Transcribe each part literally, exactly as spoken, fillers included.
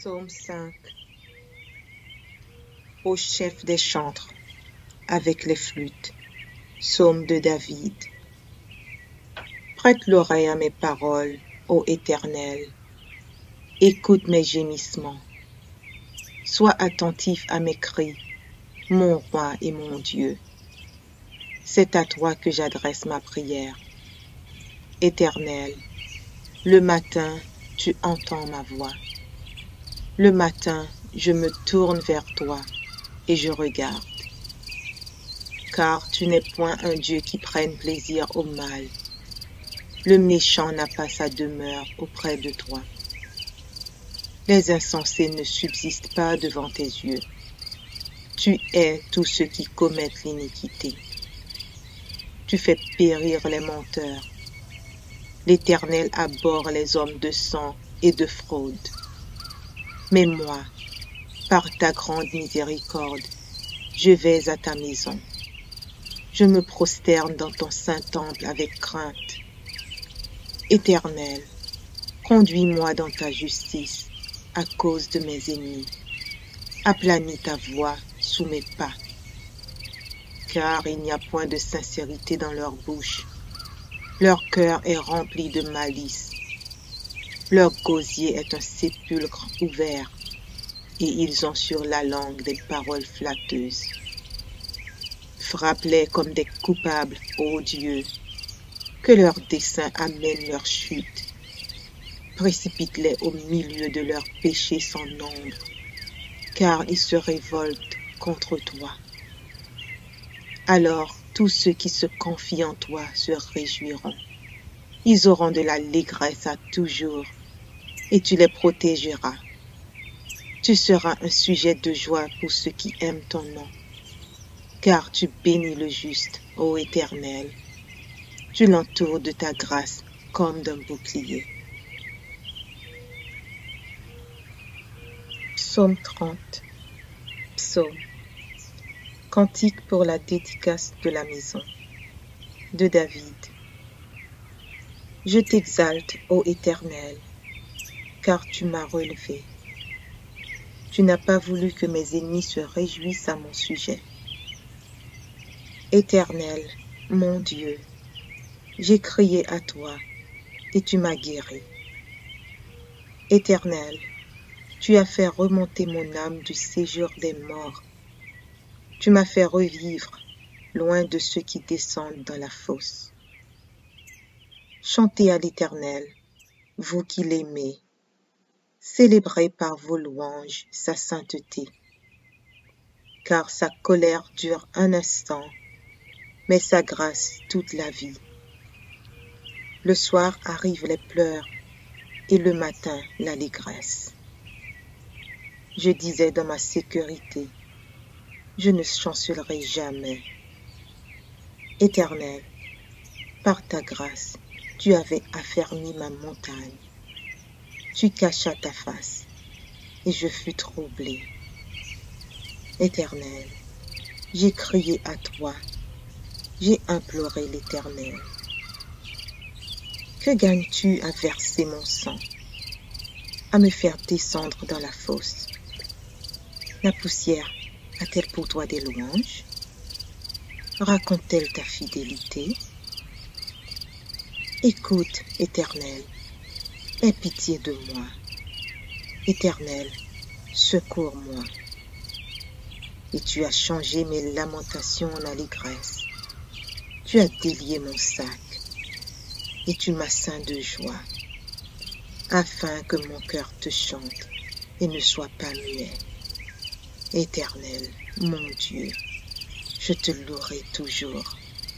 Psaume cinq. Au chef des chantres, avec les flûtes. Psaume de David. Prête l'oreille à mes paroles, ô Éternel. Écoute mes gémissements. Sois attentif à mes cris, mon roi et mon Dieu. C'est à toi que j'adresse ma prière. Éternel, le matin, tu entends ma voix. Le matin, je me tourne vers toi et je regarde. Car tu n'es point un Dieu qui prenne plaisir au mal. Le méchant n'a pas sa demeure auprès de toi. Les insensés ne subsistent pas devant tes yeux. Tu hais tous ceux qui commettent l'iniquité. Tu fais périr les menteurs. L'Éternel abhorre les hommes de sang et de fraude. Mais moi, par ta grande miséricorde, je vais à ta maison. Je me prosterne dans ton saint temple avec crainte. Éternel, conduis-moi dans ta justice à cause de mes ennemis. Aplanis ta voix sous mes pas. Car il n'y a point de sincérité dans leur bouche. Leur cœur est rempli de malice. Leur gosier est un sépulcre ouvert, et ils ont sur la langue des paroles flatteuses. Frappe-les comme des coupables, ô Dieu, que leurs desseins amènent leur chute. Précipite-les au milieu de leurs péchés sans nombre, car ils se révoltent contre toi. Alors tous ceux qui se confient en toi se réjouiront. Ils auront de l'allégresse à toujours, et tu les protégeras. Tu seras un sujet de joie pour ceux qui aiment ton nom, car tu bénis le juste, ô Éternel. Tu l'entoures de ta grâce comme d'un bouclier. Psaume trente. Psaume. Cantique pour la dédicace de la maison. De David. Je t'exalte, ô Éternel, car tu m'as relevé. Tu n'as pas voulu que mes ennemis se réjouissent à mon sujet. Éternel, mon Dieu, j'ai crié à toi, et tu m'as guéri. Éternel, tu as fait remonter mon âme du séjour des morts. Tu m'as fait revivre, loin de ceux qui descendent dans la fosse. Chantez à l'Éternel, vous qui l'aimez. Célébrez par vos louanges sa sainteté. Car sa colère dure un instant, mais sa grâce toute la vie. Le soir arrivent les pleurs, et le matin l'allégresse. Je disais dans ma sécurité, je ne chancellerai jamais. Éternel, par ta grâce, tu avais affermi ma montagne. Tu cachas ta face, et je fus troublé. Éternel, j'ai crié à toi, j'ai imploré l'Éternel. Que gagnes-tu à verser mon sang, à me faire descendre dans la fosse? La poussière a-t-elle pour toi des louanges? Raconte-t-elle ta fidélité? Écoute, Éternel, aie pitié de moi. Éternel, secours-moi. Et tu as changé mes lamentations en allégresse. Tu as délié mon sac, et tu m'as ceint de joie, afin que mon cœur te chante et ne soit pas muet. Éternel, mon Dieu, je te louerai toujours.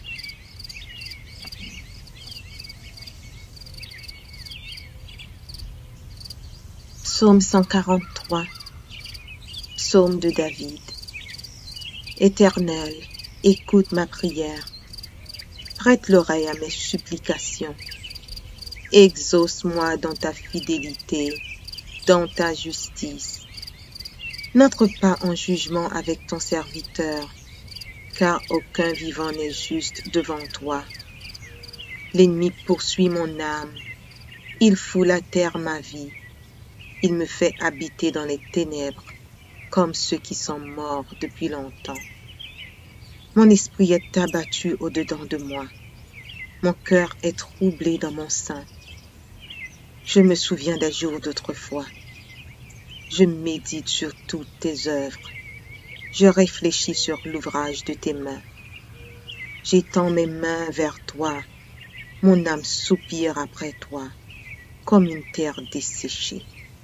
Psaume cent quarante-trois. Psaume de David. Éternel, écoute ma prière. Prête l'oreille à mes supplications. Exauce-moi dans ta fidélité, dans ta justice. N'entre pas en jugement avec ton serviteur, car aucun vivant n'est juste devant toi. L'ennemi poursuit mon âme, il foule à terre ma vie. Il me fait habiter dans les ténèbres, comme ceux qui sont morts depuis longtemps. Mon esprit est abattu au-dedans de moi. Mon cœur est troublé dans mon sein. Je me souviens des jours d'autrefois. Je médite sur toutes tes œuvres. Je réfléchis sur l'ouvrage de tes mains. J'étends mes mains vers toi. Mon âme soupire après toi, comme une terre desséchée.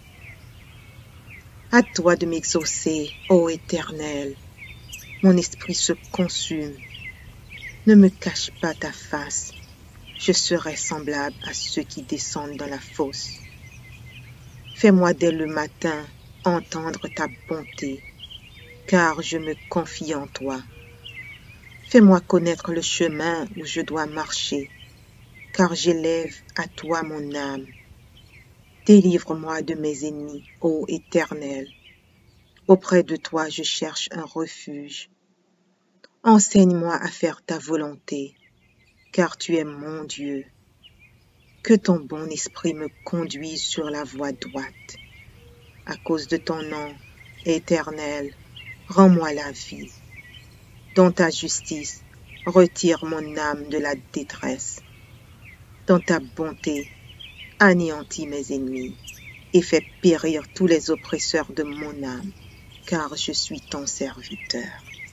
À toi de m'exaucer, ô Éternel. Mon esprit se consume. Ne me cache pas ta face. Je serai semblable à ceux qui descendent dans la fosse. Fais-moi dès le matin entendre ta bonté, car je me confie en toi. Fais-moi connaître le chemin où je dois marcher, car j'élève à toi mon âme. Délivre-moi de mes ennemis, ô Éternel. Auprès de toi je cherche un refuge. Enseigne-moi à faire ta volonté, car tu es mon Dieu. Que ton bon esprit me conduise sur la voie droite. À cause de ton nom, Éternel, rends-moi la vie. Dans ta justice, retire mon âme de la détresse. Dans ta bonté, anéantis mes ennemis et fais périr tous les oppresseurs de mon âme, car je suis ton serviteur.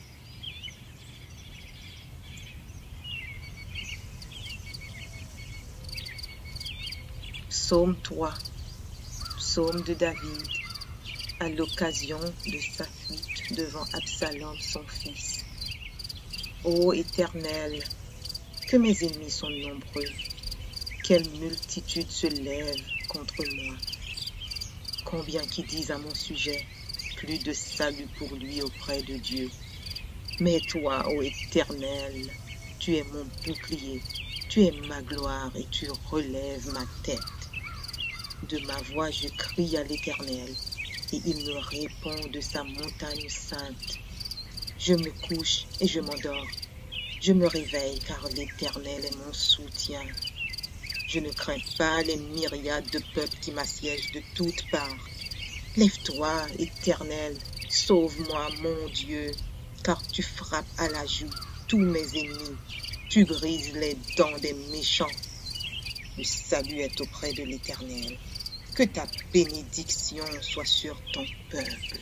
Psaume trois, psaume de David, à l'occasion de sa fuite devant Absalom son fils. Ô Éternel, que mes ennemis sont nombreux, quelle multitude se lève contre moi. Combien qui disent à mon sujet, plus de salut pour lui auprès de Dieu. Mais toi, ô Éternel, tu es mon bouclier, tu es ma gloire et tu relèves ma tête. De ma voix je crie à l'Éternel, et il me répond de sa montagne sainte. Je me couche et je m'endors. Je me réveille car l'Éternel est mon soutien. Je ne crains pas les myriades de peuples qui m'assiègent de toutes parts. Lève-toi, Éternel, sauve-moi, mon Dieu, car tu frappes à la joue tous mes ennemis. Tu brises les dents des méchants. Le salut est auprès de l'Éternel. Que ta bénédiction soit sur ton peuple.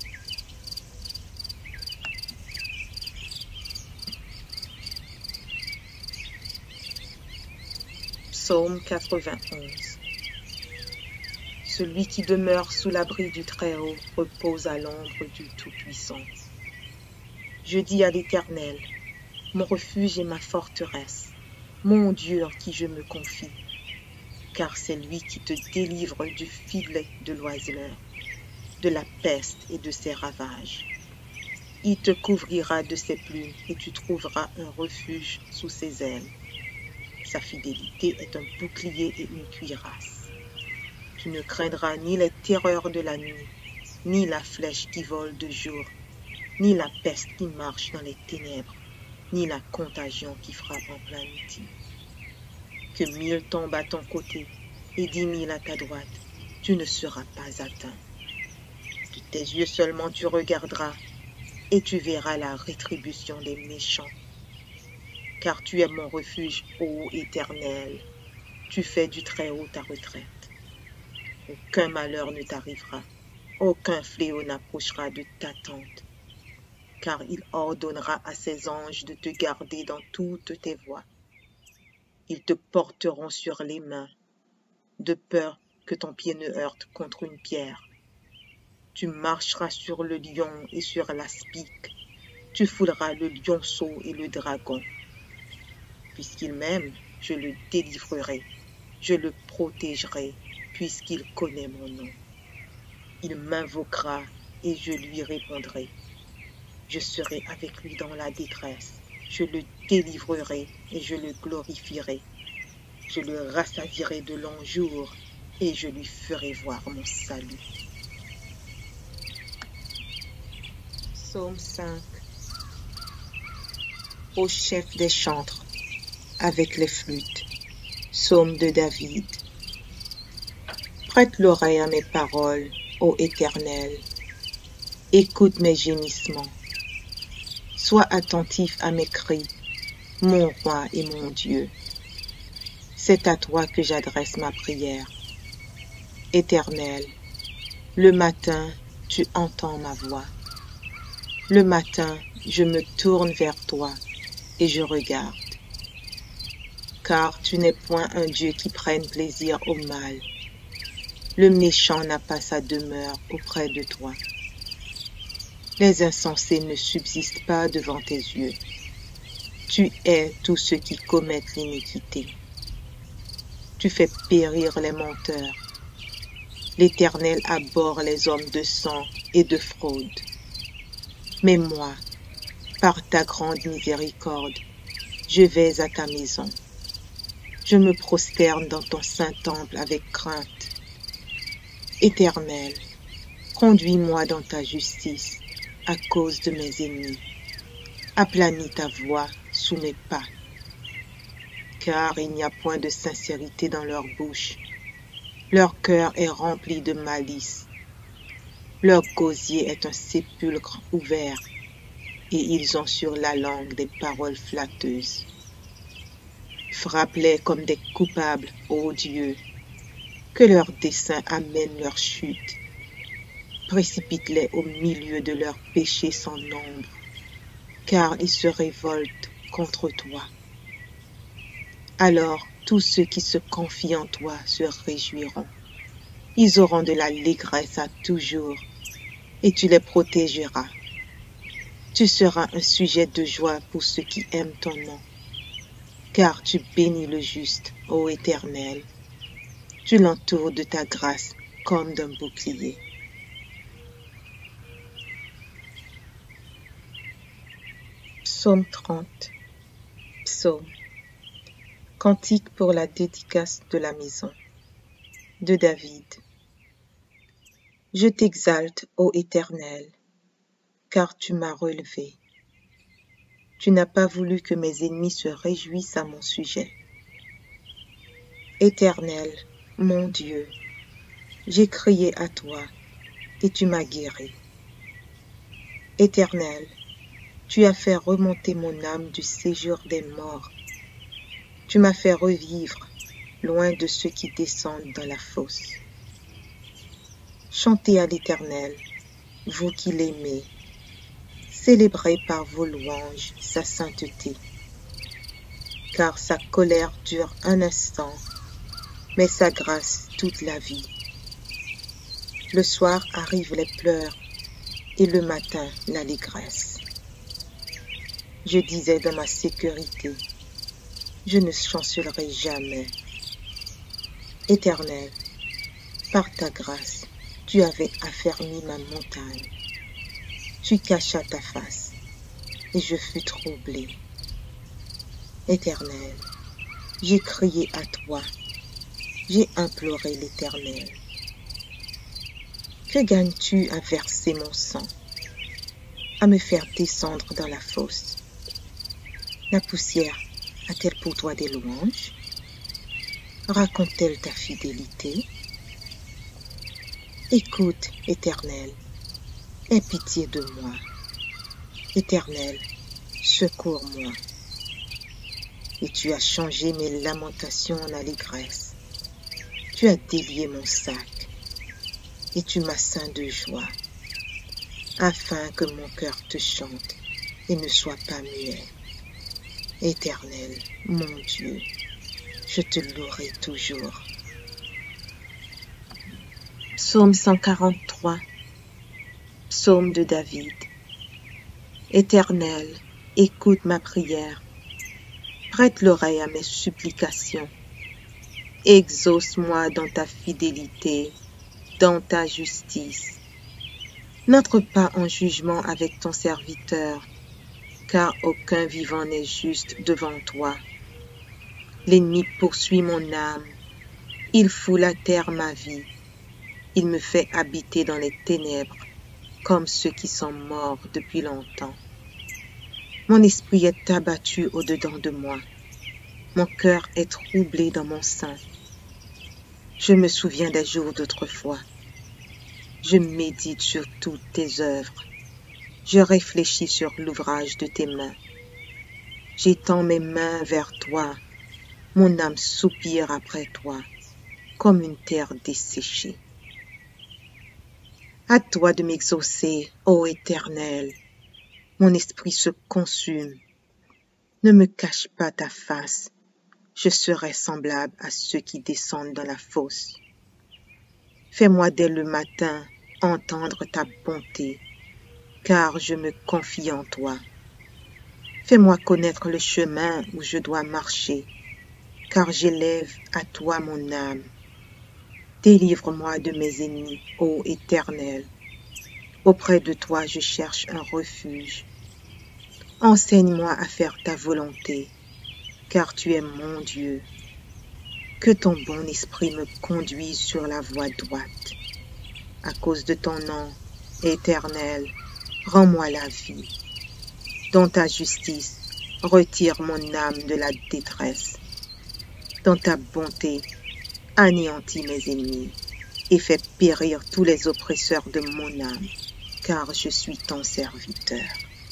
Psaume quatre-vingt-onze. Celui qui demeure sous l'abri du Très-Haut repose à l'ombre du Tout-Puissant. Je dis à l'Éternel, mon refuge et ma forteresse, mon Dieu en qui je me confie, car c'est lui qui te délivre du filet de l'oiseleur, de la peste et de ses ravages. Il te couvrira de ses plumes et tu trouveras un refuge sous ses ailes. Sa fidélité est un bouclier et une cuirasse. Tu ne craindras ni les terreurs de la nuit, ni la flèche qui vole de jour, ni la peste qui marche dans les ténèbres, ni la contagion qui frappe en plein midi. Que mille tombent à ton côté et dix mille à ta droite, tu ne seras pas atteint. De tes yeux seulement tu regarderas et tu verras la rétribution des méchants. Car tu es mon refuge, ô Éternel, tu fais du Très-Haut ta retraite. Aucun malheur ne t'arrivera, aucun fléau n'approchera de ta tente, car il ordonnera à ses anges de te garder dans toutes tes voies. Ils te porteront sur les mains, de peur que ton pied ne heurte contre une pierre. Tu marcheras sur le lion et sur l'aspic, tu fouleras le lionceau et le dragon. Puisqu'il m'aime, je le délivrerai, je le protégerai, puisqu'il connaît mon nom. Il m'invoquera et je lui répondrai. Je serai avec lui dans la détresse, je le délivrerai et je le glorifierai. Je le rassasierai de longs jours et je lui ferai voir mon salut. Psaume cinq. Au chef des chantres, avec les flûtes. Psaume de David. Prête l'oreille à mes paroles, ô Éternel. Écoute mes gémissements. Sois attentif à mes cris, mon roi et mon Dieu. C'est à toi que j'adresse ma prière. Éternel, le matin, tu entends ma voix. Le matin, je me tourne vers toi et je regarde. Car tu n'es point un Dieu qui prenne plaisir au mal. Le méchant n'a pas sa demeure auprès de toi. Les insensés ne subsistent pas devant tes yeux. Tu hais tous ceux qui commettent l'iniquité. Tu fais périr les menteurs. L'Éternel abhorre les hommes de sang et de fraude. Mais moi, par ta grande miséricorde, je vais à ta maison. Je me prosterne dans ton saint temple avec crainte. Éternel, conduis-moi dans ta justice à cause de mes ennemis. Aplanis ta voix sous mes pas. Car il n'y a point de sincérité dans leur bouche. Leur cœur est rempli de malice. Leur gosier est un sépulcre ouvert, et ils ont sur la langue des paroles flatteuses. Frappe-les comme des coupables, ô Dieu, que leurs desseins amènent leur chute. Précipite-les au milieu de leurs péchés sans nombre, car ils se révoltent contre toi. Alors tous ceux qui se confient en toi se réjouiront. Ils auront de l'allégresse à toujours, et tu les protégeras. Tu seras un sujet de joie pour ceux qui aiment ton nom, car tu bénis le juste, ô Éternel. Tu l'entoures de ta grâce comme d'un bouclier. Psaume trente. Psaume. Cantique pour la dédicace de la maison. De David. Je t'exalte, ô Éternel, car tu m'as relevé. Tu n'as pas voulu que mes ennemis se réjouissent à mon sujet. Éternel, mon Dieu, j'ai crié à toi et tu m'as guéri. Éternel, tu as fait remonter mon âme du séjour des morts. Tu m'as fait revivre loin de ceux qui descendent dans la fosse. Chantez à l'Éternel, vous qui l'aimez. Célébrez par vos louanges sa sainteté. Car sa colère dure un instant, mais sa grâce toute la vie. Le soir arrivent les pleurs et le matin l'allégresse. Je disais dans ma sécurité, je ne chancellerai jamais. Éternel, par ta grâce, tu avais affermi ma montagne. Tu cachas ta face, et je fus troublé. Éternel, j'ai crié à toi, j'ai imploré l'Éternel. Que gagnes-tu à verser mon sang, à me faire descendre dans la fosse? La poussière a-t-elle pour toi des louanges? Raconte-t-elle ta fidélité? Écoute, Éternel, aie pitié de moi. Éternel, secours-moi. Et tu as changé mes lamentations en allégresse. Tu as délié mon sac, et tu m'as ceint de joie, afin que mon cœur te chante et ne soit pas muet. Éternel, mon Dieu, je te louerai toujours. Psaume cent quarante-trois. Psaume de David. Éternel, écoute ma prière. Prête l'oreille à mes supplications. Exauce-moi dans ta fidélité, dans ta justice. N'entre pas en jugement avec ton serviteur, car aucun vivant n'est juste devant toi. L'ennemi poursuit mon âme, il foule à terre ma vie, il me fait habiter dans les ténèbres, comme ceux qui sont morts depuis longtemps. Mon esprit est abattu au-dedans de moi, mon cœur est troublé dans mon sein. Je me souviens des jours d'autrefois. Je médite sur toutes tes œuvres. Je réfléchis sur l'ouvrage de tes mains. J'étends mes mains vers toi. Mon âme soupire après toi, comme une terre desséchée. À toi de m'exaucer, ô Éternel. Mon esprit se consume. Ne me cache pas ta face. Je serai semblable à ceux qui descendent dans la fosse. Fais-moi dès le matin entendre ta bonté, car je me confie en toi. Fais-moi connaître le chemin où je dois marcher, car j'élève à toi mon âme. Délivre-moi de mes ennemis, ô Éternel. Auprès de toi je cherche un refuge. Enseigne-moi à faire ta volonté, car tu es mon Dieu. Que ton bon esprit me conduise sur la voie droite. À cause de ton nom, Éternel, rends-moi la vie. Dans ta justice, retire mon âme de la détresse. Dans ta bonté, anéantis mes ennemis et fais périr tous les oppresseurs de mon âme, car je suis ton serviteur.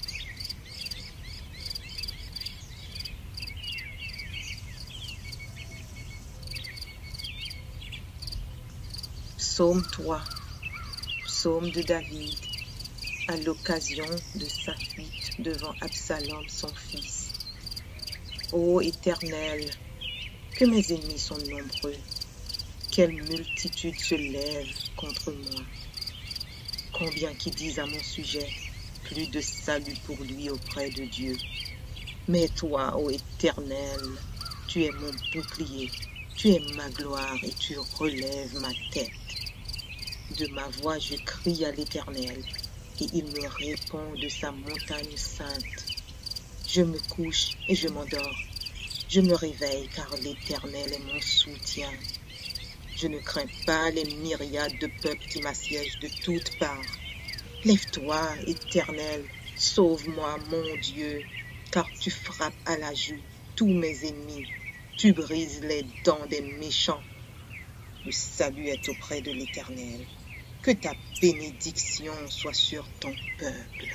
Psaume trois, psaume de David, à l'occasion de sa fuite devant Absalom son fils. Ô Éternel, que mes ennemis sont nombreux, quelle multitude se lève contre moi. Combien qui disent à mon sujet, plus de salut pour lui auprès de Dieu. Mais toi, ô Éternel, tu es mon bouclier, tu es ma gloire et tu relèves ma tête. De ma voix je crie à l'Éternel, et il me répond de sa montagne sainte. Je me couche et je m'endors. Je me réveille car l'Éternel est mon soutien. Je ne crains pas les myriades de peuples qui m'assiègent de toutes parts. Lève-toi, Éternel, sauve-moi, mon Dieu, car tu frappes à la joue tous mes ennemis. Tu brises les dents des méchants. Le salut est auprès de l'Éternel. Que ta bénédiction soit sur ton peuple.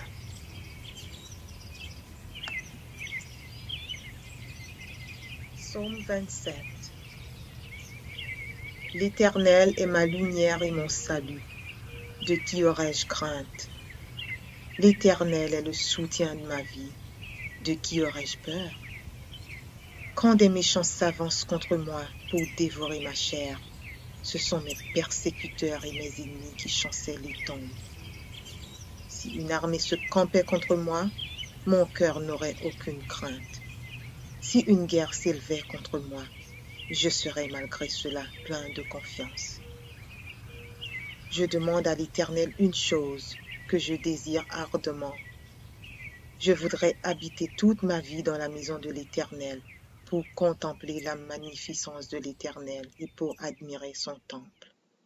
Psaume vingt-sept. L'Éternel est ma lumière et mon salut. De qui aurais-je crainte? L'Éternel est le soutien de ma vie. De qui aurais-je peur? Quand des méchants s'avancent contre moi pour dévorer ma chair, ce sont mes persécuteurs et mes ennemis qui chancellent et tombent. Si une armée se campait contre moi, mon cœur n'aurait aucune crainte. Si une guerre s'élevait contre moi, je serais malgré cela plein de confiance. Je demande à l'Éternel une chose que je désire ardemment. Je voudrais habiter toute ma vie dans la maison de l'Éternel, pour contempler la magnificence de l'Éternel et pour admirer son temple.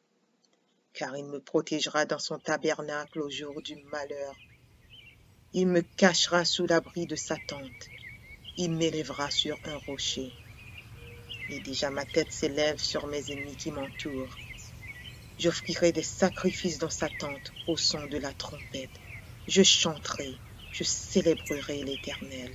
Car il me protégera dans son tabernacle au jour du malheur. Il me cachera sous l'abri de sa tente. Il m'élèvera sur un rocher. Et déjà ma tête s'élève sur mes ennemis qui m'entourent. J'offrirai des sacrifices dans sa tente au son de la trompette. Je chanterai, je célébrerai l'Éternel.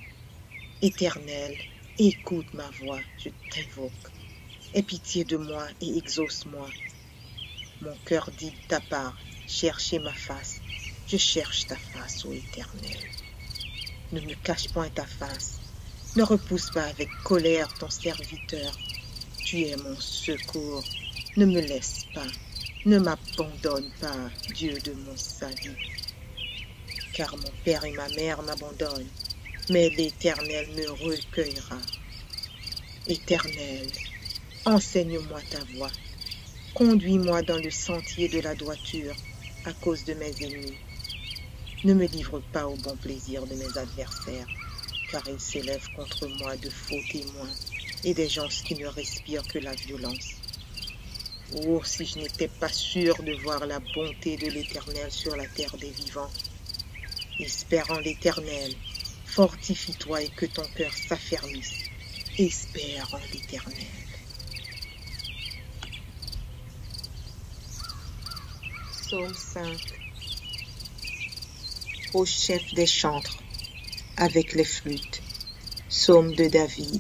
Éternel, écoute ma voix, je t'invoque. Aie pitié de moi et exauce-moi. Mon cœur dit de ta part, cherchez ma face. Je cherche ta face, ô Éternel. Ne me cache point ta face. Ne repousse pas avec colère ton serviteur. Tu es mon secours. Ne me laisse pas. Ne m'abandonne pas, Dieu de mon salut. Car mon père et ma mère m'abandonnent. Mais l'Éternel me recueillera. Éternel, enseigne-moi ta voie. Conduis-moi dans le sentier de la droiture à cause de mes ennemis. Ne me livre pas au bon plaisir de mes adversaires, car ils s'élèvent contre moi de faux témoins et des gens qui ne respirent que la violence. Oh, si je n'étais pas sûr de voir la bonté de l'Éternel sur la terre des vivants. Espère en l'Éternel. Fortifie-toi et que ton cœur s'affermisse. Espère en l'Éternel. Psaume cinq. Au chef des chantres, avec les flûtes. Psaume de David.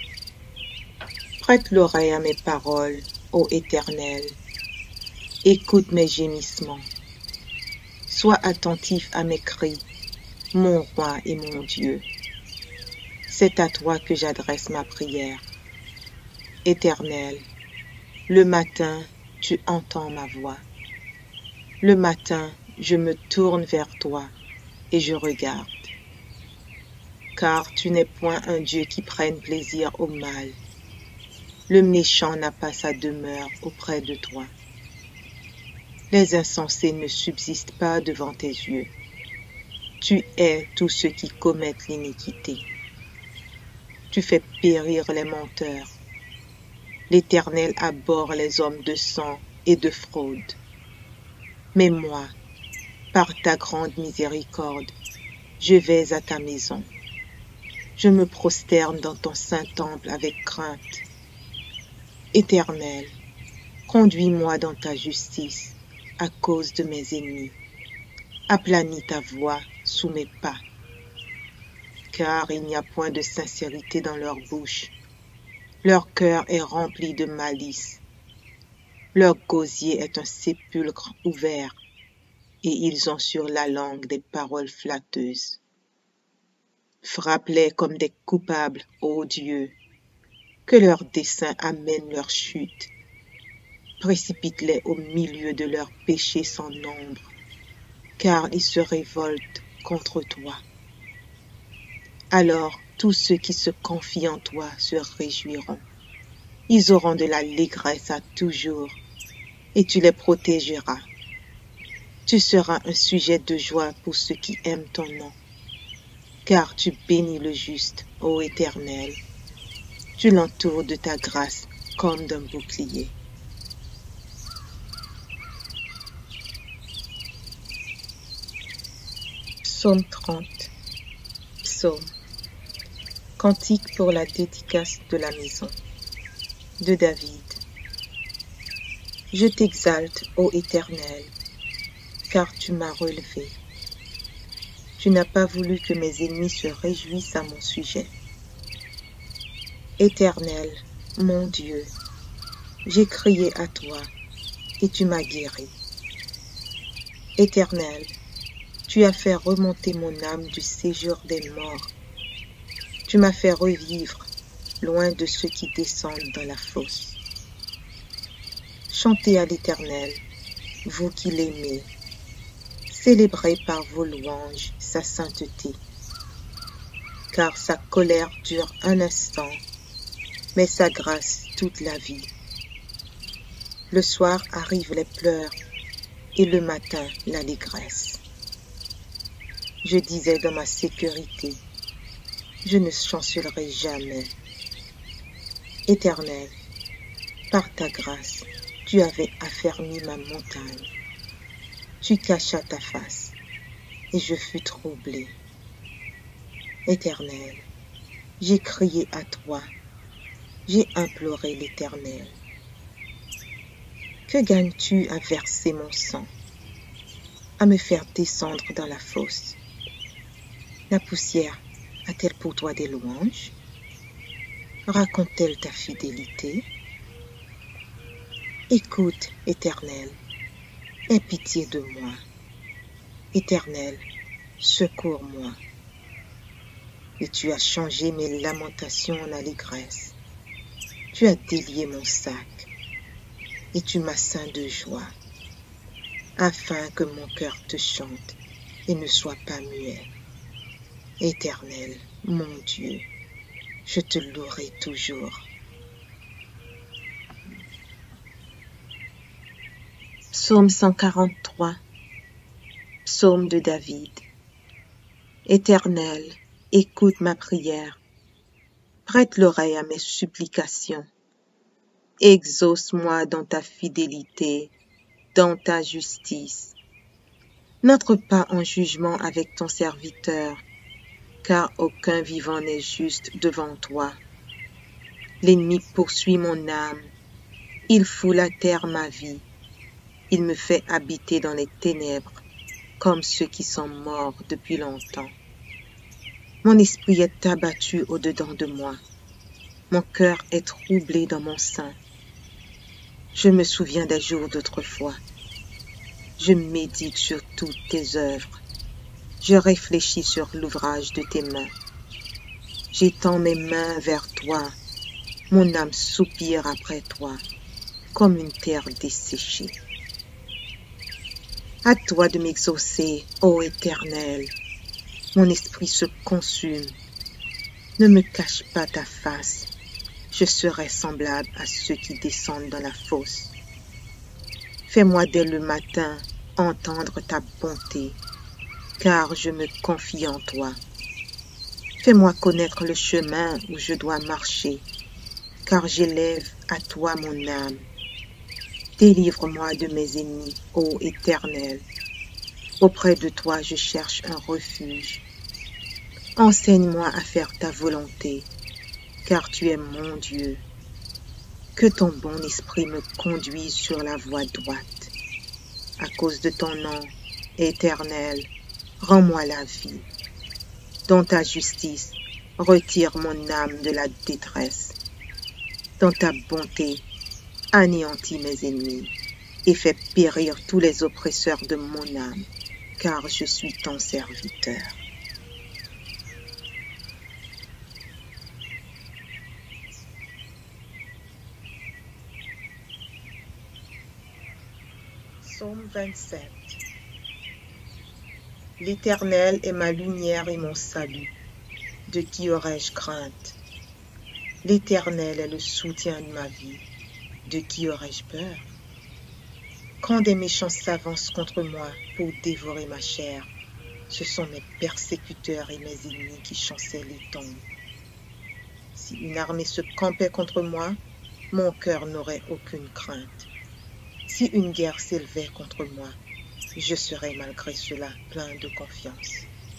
Prête l'oreille à mes paroles, ô Éternel. Écoute mes gémissements. Sois attentif à mes cris, mon roi et mon Dieu. C'est à toi que j'adresse ma prière. Éternel, le matin, tu entends ma voix. Le matin, je me tourne vers toi et je regarde. Car tu n'es point un Dieu qui prenne plaisir au mal. Le méchant n'a pas sa demeure auprès de toi. Les insensés ne subsistent pas devant tes yeux. Tu hais tous ceux qui commettent l'iniquité. Tu fais périr les menteurs. L'Éternel abhorre les hommes de sang et de fraude. Mais moi, par ta grande miséricorde, je vais à ta maison. Je me prosterne dans ton saint temple avec crainte. Éternel, conduis-moi dans ta justice à cause de mes ennemis. Aplanis ta voix sous mes pas. Car il n'y a point de sincérité dans leur bouche. Leur cœur est rempli de malice. Leur gosier est un sépulcre ouvert, et ils ont sur la langue des paroles flatteuses. Frappe-les comme des coupables, ô Dieu, que leurs desseins amènent leur chute. Précipite-les au milieu de leurs péchés sans nombre, car ils se révoltent contre toi. Alors tous ceux qui se confient en toi se réjouiront. Ils auront de l'allégresse à toujours, et tu les protégeras. Tu seras un sujet de joie pour ceux qui aiment ton nom, car tu bénis le juste, ô Éternel. Tu l'entoures de ta grâce comme d'un bouclier. Psaume trente. Psaume. Cantique pour la dédicace de la maison. De David. Je t'exalte, ô Éternel, car tu m'as relevé. Tu n'as pas voulu que mes ennemis se réjouissent à mon sujet. Éternel, mon Dieu, j'ai crié à toi et tu m'as guéri. Éternel, tu as fait remonter mon âme du séjour des morts. Tu m'as fait revivre loin de ceux qui descendent dans la fosse. Chantez à l'Éternel, vous qui l'aimez. Célébrez par vos louanges sa sainteté. Car sa colère dure un instant, mais sa grâce toute la vie. Le soir arrivent les pleurs et le matin l'allégresse. Je disais dans ma sécurité, je ne chancellerai jamais. Éternel, par ta grâce, tu avais affermi ma montagne. Tu cachas ta face, et je fus troublé. Éternel, j'ai crié à toi, j'ai imploré l'Éternel. Que gagnes-tu à verser mon sang, à me faire descendre dans la fosse? La poussière a-t-elle pour toi des louanges? Raconte-t-elle ta fidélité? Écoute, Éternel, aie pitié de moi. Éternel, secours-moi. Et tu as changé mes lamentations en allégresse. Tu as délié mon sac, et tu m'as ceint de joie, afin que mon cœur te chante et ne soit pas muet. Éternel, mon Dieu, je te louerai toujours. Psaume cent quarante-trois. Psaume de David. Éternel, écoute ma prière. Prête l'oreille à mes supplications. Exauce-moi dans ta fidélité, dans ta justice. N'entre pas en jugement avec ton serviteur, car aucun vivant n'est juste devant toi. L'ennemi poursuit mon âme, il foule à terre ma vie. Il me fait habiter dans les ténèbres, comme ceux qui sont morts depuis longtemps. Mon esprit est abattu au-dedans de moi. Mon cœur est troublé dans mon sein. Je me souviens des jours d'autrefois. Je médite sur toutes tes œuvres. Je réfléchis sur l'ouvrage de tes mains. J'étends mes mains vers toi. Mon âme soupire après toi, comme une terre desséchée. À toi de m'exaucer, ô Éternel. Mon esprit se consume. Ne me cache pas ta face. Je serai semblable à ceux qui descendent dans la fosse. Fais-moi dès le matin entendre ta bonté, car je me confie en toi. Fais-moi connaître le chemin où je dois marcher, car j'élève à toi mon âme. Délivre-moi de mes ennemis, ô Éternel. Auprès de toi, je cherche un refuge. Enseigne-moi à faire ta volonté, car tu es mon Dieu. Que ton bon esprit me conduise sur la voie droite. À cause de ton nom, Éternel, rends-moi la vie. Dans ta justice, retire mon âme de la détresse. Dans ta bonté, anéantis mes ennemis et fais périr tous les oppresseurs de mon âme, car je suis ton serviteur. Psaume vingt-sept. L'Éternel est ma lumière et mon salut. De qui aurais-je crainte? L'Éternel est le soutien de ma vie. De qui aurais-je peur? Quand des méchants s'avancent contre moi pour dévorer ma chair, ce sont mes persécuteurs et mes ennemis qui chancellent les tombes. Si une armée se campait contre moi, mon cœur n'aurait aucune crainte. Si une guerre s'élevait contre moi, je serais malgré cela plein de confiance.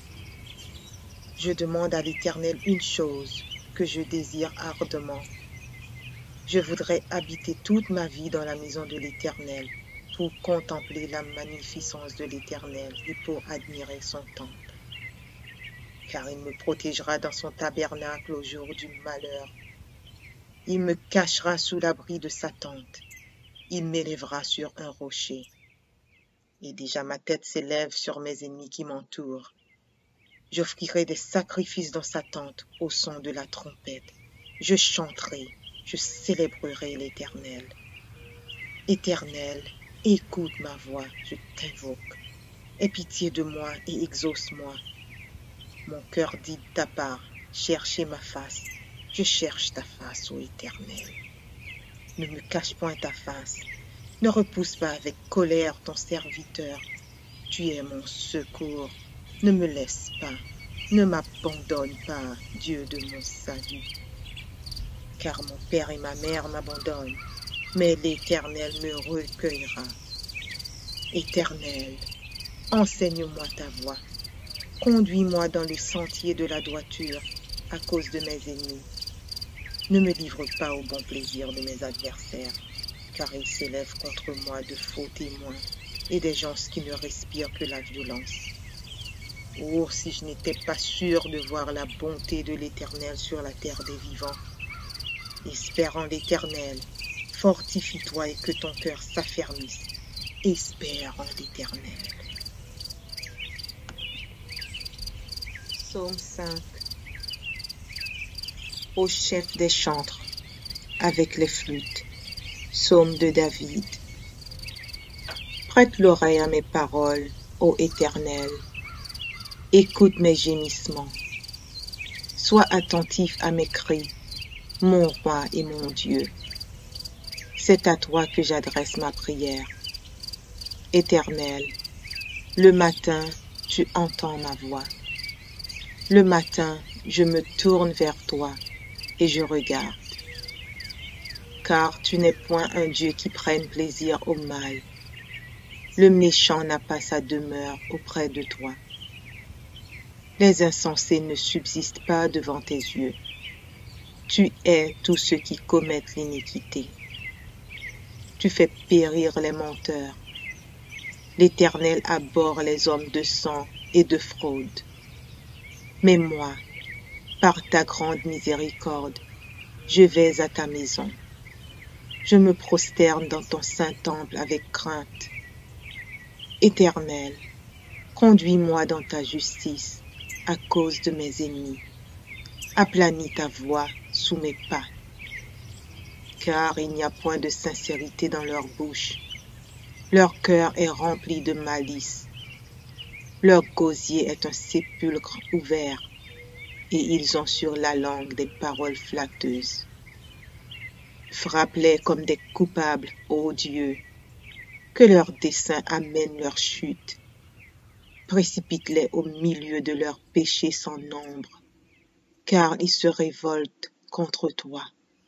Je demande à l'Éternel une chose que je désire ardemment. Je voudrais habiter toute ma vie dans la maison de l'Éternel pour contempler la magnificence de l'Éternel et pour admirer son temple. Car il me protégera dans son tabernacle au jour du malheur. Il me cachera sous l'abri de sa tente. Il m'élèvera sur un rocher. Et déjà ma tête s'élève sur mes ennemis qui m'entourent. J'offrirai des sacrifices dans sa tente au son de la trompette. Je chanterai, je célébrerai l'Éternel. Éternel, écoute ma voix, je t'invoque. Aie pitié de moi et exauce-moi. Mon cœur dit de ta part, cherchez ma face. Je cherche ta face, ô Éternel. Ne me cache point ta face. Ne repousse pas avec colère ton serviteur. Tu es mon secours. Ne me laisse pas. Ne m'abandonne pas, Dieu de mon salut. Car mon père et ma mère m'abandonnent, mais l'Éternel me recueillera. Éternel, enseigne-moi ta voie. Conduis-moi dans le sentier de la droiture à cause de mes ennemis. Ne me livre pas au bon plaisir de mes adversaires, car ils s'élèvent contre moi de faux témoins et des gens qui ne respirent que la violence. Oh, si je n'étais pas sûr de voir la bonté de l'Éternel sur la terre des vivants. Espère en l'Éternel, fortifie-toi et que ton cœur s'affermisse. Espère en l'Éternel. Psaume cinq. Au chef des chantres, avec les flûtes. Psaume de David. Prête l'oreille à mes paroles, ô Éternel. Écoute mes gémissements. Sois attentif à mes cris, mon roi et mon Dieu. C'est à toi que j'adresse ma prière. Éternel, le matin, tu entends ma voix. Le matin, je me tourne vers toi et je regarde. Car tu n'es point un Dieu qui prenne plaisir au mal. Le méchant n'a pas sa demeure auprès de toi. Les insensés ne subsistent pas devant tes yeux. Tu hais tous ceux qui commettent l'iniquité. Tu fais périr les menteurs L'Éternel abhorre les hommes de sang et de fraude. Mais moi, par ta grande miséricorde, je vais à ta maison. Je me prosterne dans ton saint temple avec crainte. Éternel, conduis-moi dans ta justice à cause de mes ennemis. Aplanis ta voix sous mes pas. Car il n'y a point de sincérité dans leur bouche. Leur cœur est rempli de malice. Leur gosier est un sépulcre ouvert, et ils ont sur la langue des paroles flatteuses. Frappe-les comme des coupables, ô Dieu, que leurs desseins amènent leur chute. Précipite-les au milieu de leurs péchés sans nombre, car ils se révoltent contre toi.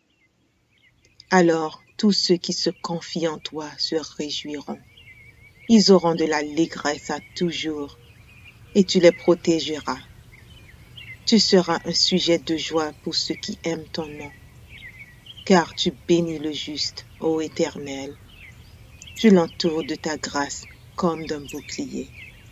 Alors tous ceux qui se confient en toi se réjouiront. Ils auront de l'allégresse à toujours, et tu les protégeras. Tu seras un sujet de joie pour ceux qui aiment ton nom, car tu bénis le juste, ô Éternel. Tu l'entoures de ta grâce comme d'un bouclier.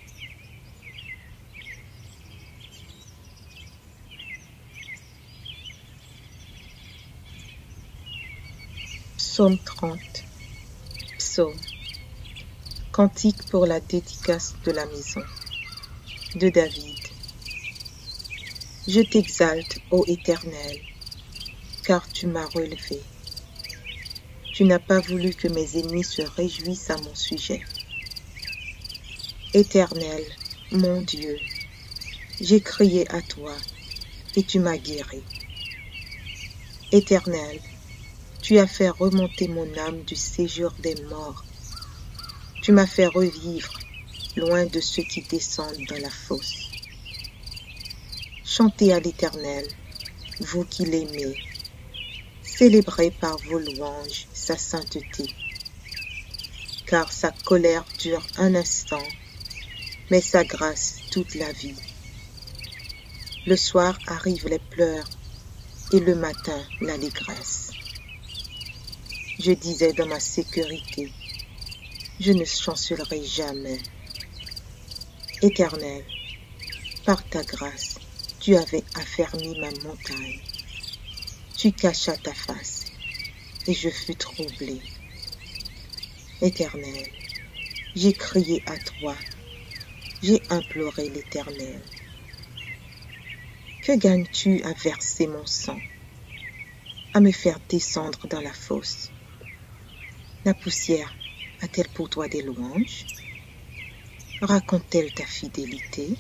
Psaume trente. Psaume. Cantique pour la dédicace de la maison. De David. Je t'exalte, ô Éternel, car tu m'as relevé. Tu n'as pas voulu que mes ennemis se réjouissent à mon sujet. Éternel, mon Dieu, j'ai crié à toi, et tu m'as guéri. Éternel, tu as fait remonter mon âme du séjour des morts. Tu m'as fait revivre loin de ceux qui descendent dans la fosse. Chantez à l'Éternel, vous qui l'aimez. Célébrez par vos louanges sa sainteté. Car sa colère dure un instant, mais sa grâce toute la vie. Le soir arrivent les pleurs, et le matin l'allégresse. Je disais dans ma sécurité, je ne chancellerai jamais. Éternel, par ta grâce, tu avais affermi ma montagne. Tu cachas ta face, et je fus troublé. Éternel, j'ai crié à toi, j'ai imploré l'Éternel. Que gagnes-tu à verser mon sang, à me faire descendre dans la fosse? La poussière a-t-elle pour toi des louanges? Raconte-t-elle ta fidélité?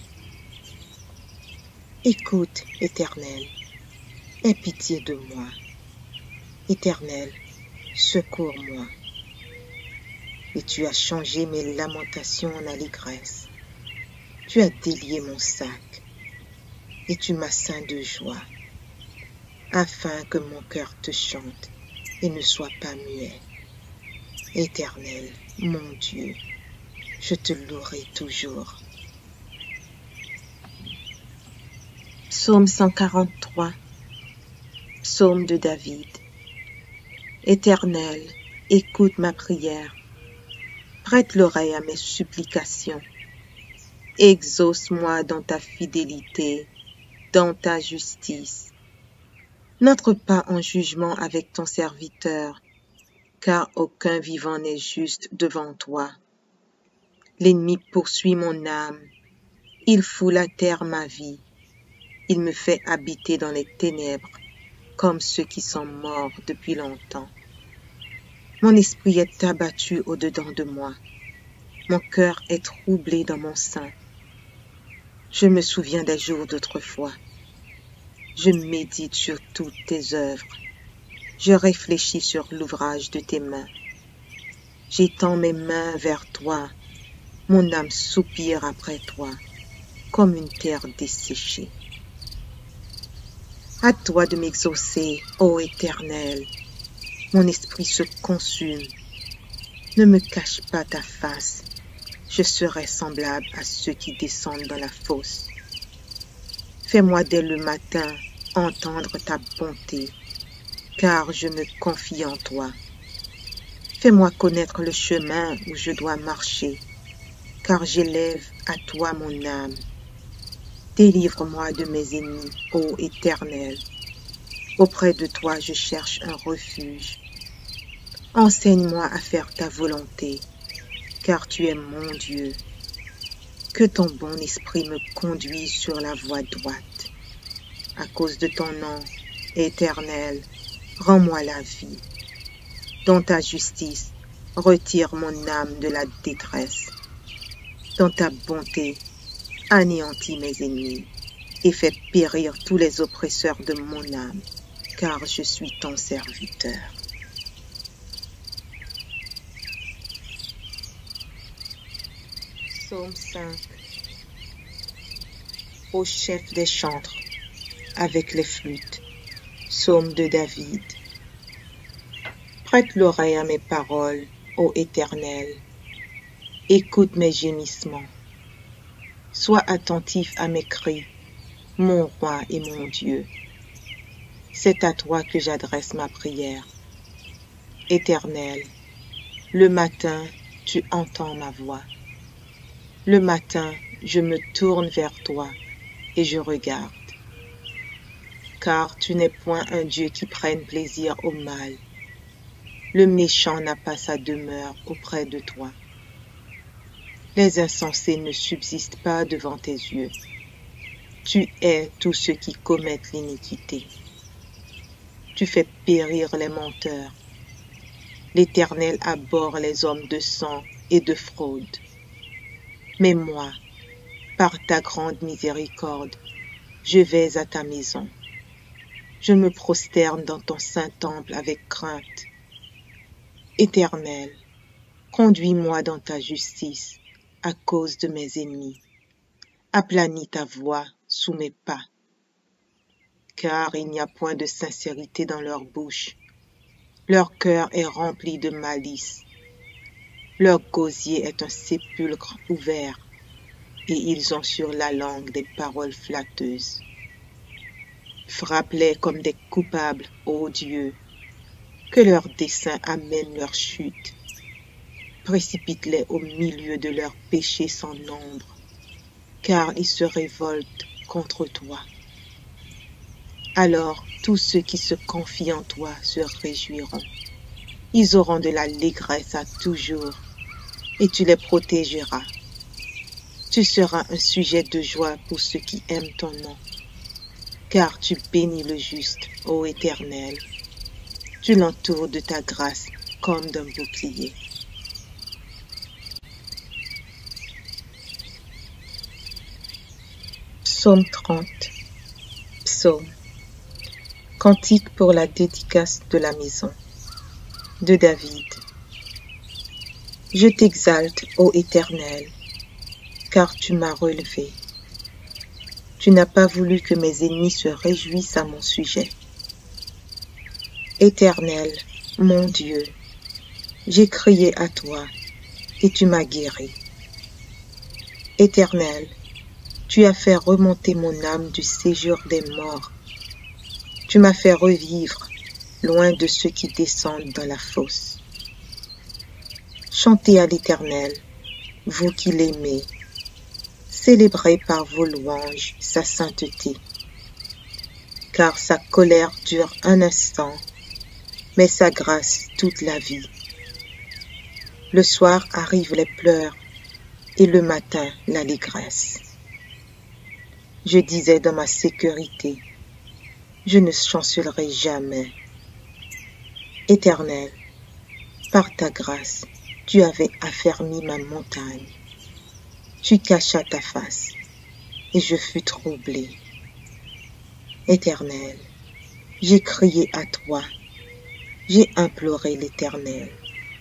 Écoute, Éternel, aie pitié de moi. Éternel, secours-moi. Et tu as changé mes lamentations en allégresse. Tu as délié mon sac, et tu m'as ceint de joie, afin que mon cœur te chante et ne soit pas muet. Éternel, mon Dieu, je te louerai toujours. Psaume cent quarante-trois. Psaume de David. Éternel, écoute ma prière. Prête l'oreille à mes supplications. Exauce-moi dans ta fidélité, dans ta justice. N'entre pas en jugement avec ton serviteur, car aucun vivant n'est juste devant toi. L'ennemi poursuit mon âme, il foule à terre ma vie, il me fait habiter dans les ténèbres, comme ceux qui sont morts depuis longtemps. Mon esprit est abattu au-dedans de moi, mon cœur est troublé dans mon sein. Je me souviens des jours d'autrefois, je médite sur toutes tes œuvres. Je réfléchis sur l'ouvrage de tes mains. J'étends mes mains vers toi. Mon âme soupire après toi, comme une terre desséchée. À toi de m'exaucer, ô Éternel. Mon esprit se consume. Ne me cache pas ta face. Je serai semblable à ceux qui descendent dans la fosse. Fais-moi dès le matin entendre ta bonté, car je me confie en toi. Fais-moi connaître le chemin où je dois marcher, car j'élève à toi mon âme. Délivre-moi de mes ennemis, ô Éternel. Auprès de toi je cherche un refuge. Enseigne-moi à faire ta volonté, car tu es mon Dieu. Que ton bon esprit me conduise sur la voie droite. À cause de ton nom, Éternel, rends-moi la vie. Dans ta justice, retire mon âme de la détresse. Dans ta bonté, anéantis mes ennemis et fais périr tous les oppresseurs de mon âme, car je suis ton serviteur. Psaume cinq. Au chef des chantres, avec les flûtes. Psaume de David. Prête l'oreille à mes paroles, ô Éternel. Écoute mes gémissements. Sois attentif à mes cris, mon roi et mon Dieu. C'est à toi que j'adresse ma prière. Éternel, le matin, tu entends ma voix. Le matin, je me tourne vers toi et je regarde. Car tu n'es point un Dieu qui prenne plaisir au mal. Le méchant n'a pas sa demeure auprès de toi. Les insensés ne subsistent pas devant tes yeux. Tu hais tous ceux qui commettent l'iniquité. Tu fais périr les menteurs. L'Éternel abhorre les hommes de sang et de fraude. Mais moi, par ta grande miséricorde, je vais à ta maison. Je me prosterne dans ton saint temple avec crainte. Éternel, conduis-moi dans ta justice à cause de mes ennemis. Aplanis ta voix sous mes pas. Car il n'y a point de sincérité dans leur bouche. Leur cœur est rempli de malice. Leur gosier est un sépulcre ouvert, et ils ont sur la langue des paroles flatteuses. Frappe-les comme des coupables, ô Dieu, que leurs desseins amènent leur chute. Précipite-les au milieu de leurs péchés sans nombre, car ils se révoltent contre toi. Alors tous ceux qui se confient en toi se réjouiront. Ils auront de l'allégresse à toujours, et tu les protégeras. Tu seras un sujet de joie pour ceux qui aiment ton nom, car tu bénis le juste, ô Éternel. Tu l'entoures de ta grâce comme d'un bouclier. Psaume trente. Psaume. Cantique pour la dédicace de la maison. De David. Je t'exalte, ô Éternel, car tu m'as relevé. Tu n'as pas voulu que mes ennemis se réjouissent à mon sujet. Éternel, mon Dieu, j'ai crié à toi et tu m'as guéri. Éternel, tu as fait remonter mon âme du séjour des morts. Tu m'as fait revivre loin de ceux qui descendent dans la fosse. Chantez à l'Éternel, vous qui l'aimez. Célébrez par vos louanges sa sainteté. Car sa colère dure un instant, mais sa grâce toute la vie. Le soir arrivent les pleurs, et le matin l'allégresse. Je disais dans ma sécurité, je ne chancellerai jamais. Éternel, par ta grâce, tu avais affermi ma montagne. Tu cachas ta face, et je fus troublé. Éternel, j'ai crié à toi, j'ai imploré l'Éternel.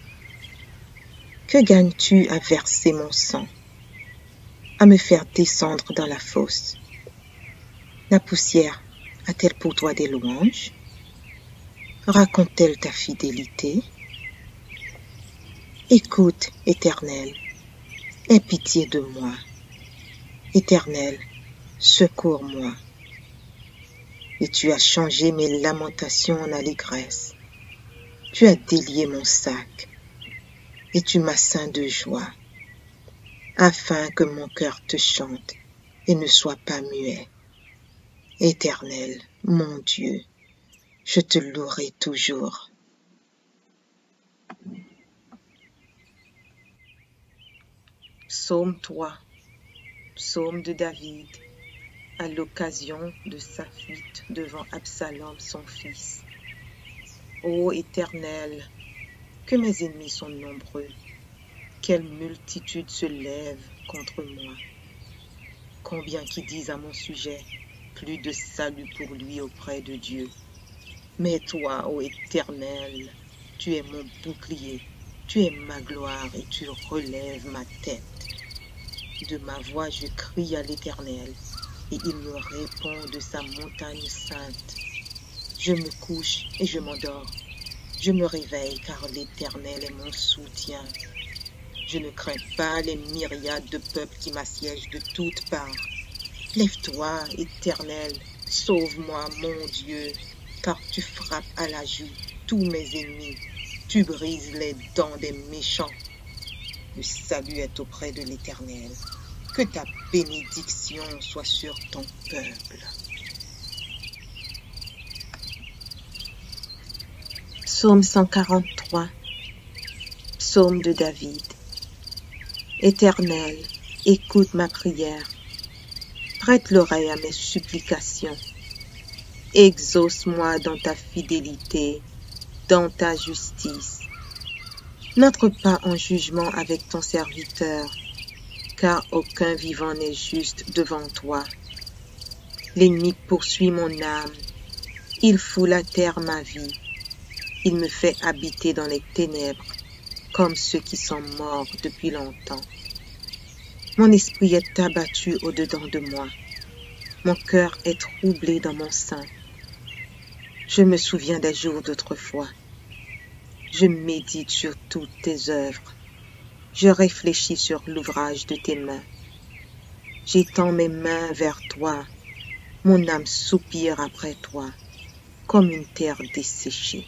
Que gagnes-tu à verser mon sang, à me faire descendre dans la fosse? La poussière a-t-elle pour toi des louanges? Raconte-t-elle ta fidélité? Écoute, Éternel, aie pitié de moi. Éternel, secours-moi. Et tu as changé mes lamentations en allégresse. Tu as délié mon sac, et tu m'as ceint de joie. afin que mon cœur te chante et ne soit pas muet. Éternel, mon Dieu, je te louerai toujours. Psaume trois, psaume de David, à l'occasion de sa fuite devant Absalom son fils. Ô Éternel, que mes ennemis sont nombreux, quelle multitude se lève contre moi. Combien qui disent à mon sujet, plus de salut pour lui auprès de Dieu. Mais toi, ô Éternel, tu es mon bouclier, tu es ma gloire et tu relèves ma tête. De ma voix je crie à l'Éternel, et il me répond de sa montagne sainte. Je me couche et je m'endors. Je me réveille car l'Éternel est mon soutien. Je ne crains pas les myriades de peuples qui m'assiègent de toutes parts. Lève-toi, Éternel, sauve-moi, mon Dieu, car tu frappes à la joue tous mes ennemis. Tu brises les dents des méchants. Le salut est auprès de l'Éternel. Que ta bénédiction soit sur ton peuple. Psaume cent quarante-trois, psaume de David. Éternel, écoute ma prière. Prête l'oreille à mes supplications. Exauce-moi dans ta fidélité, dans ta justice. N'entre pas en jugement avec ton serviteur, car aucun vivant n'est juste devant toi. L'ennemi poursuit mon âme, il foule à terre ma vie. Il me fait habiter dans les ténèbres, comme ceux qui sont morts depuis longtemps. Mon esprit est abattu au-dedans de moi. Mon cœur est troublé dans mon sein. Je me souviens des jours d'autrefois. Je médite sur toutes tes œuvres. Je réfléchis sur l'ouvrage de tes mains. J'étends mes mains vers toi. Mon âme soupire après toi, comme une terre desséchée.